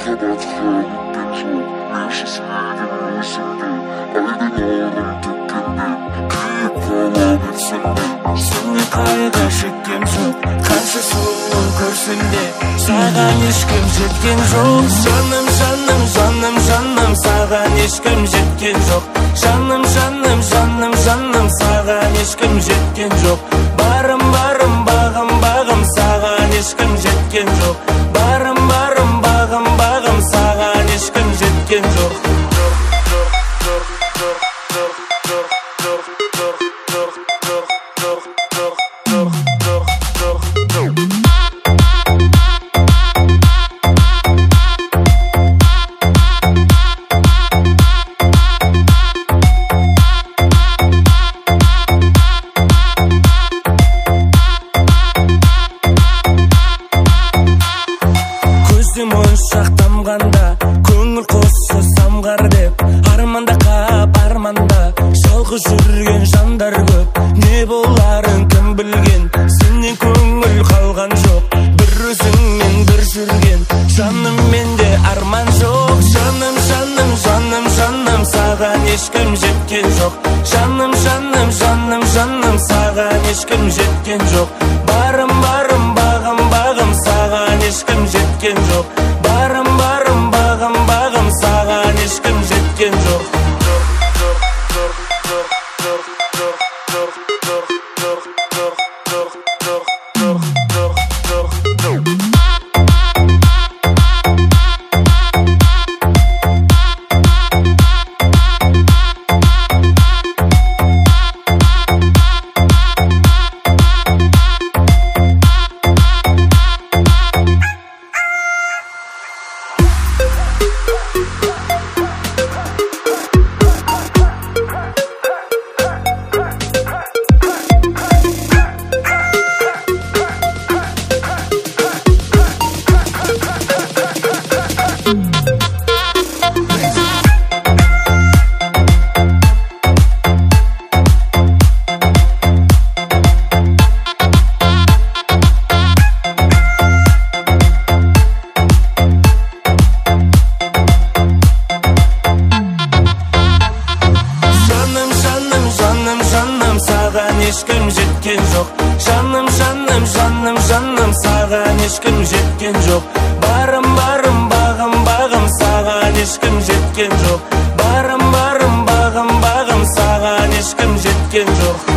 Seni kayda şekkim çok, karşı soğuk görsünde sağan eşkim jetken жоқ. Жаным, жаным, жаным, жаным, саған ешкім жеткен жоқ. Жаным, жаным, жаным, жаным, саған ешкім жеткен жоқ. Барым, барым, бағым, бағым, саған ешкім жеткен жоқ. Барым, барым, бағым, бағым, саған ешкім жеткен жоқ. Шақтамғанда көңіл қосы самғар деп арманда қап арманда жалғыз жүрген жандар көп. Не боларын кім білген, сенен көңіл қалған жоқ. Бір өзіңмен бір жүрген жаным, менде арман жоқ. Жаным, жаным, жаным, жаным, саған ешкім жеткен жоқ. Жаным, жаным, жаным, жаным, саған ешкім жеткен жоқ. Барым, барым, бағым, бағым, саған ешкім жеткен жоқ. Барым, барым, бағым, бағым, саған ешкім жеткен жоқ. Ешкім жеткен жоқ. Жаным, жаным, жаным, жаным, саған ешкім жеткен жоқ. Барым, барым, бағым, бағым, саған ешкім жеткен жоқ. Барым, барым, бағым, бағым, саған ешкім жеткен жоқ.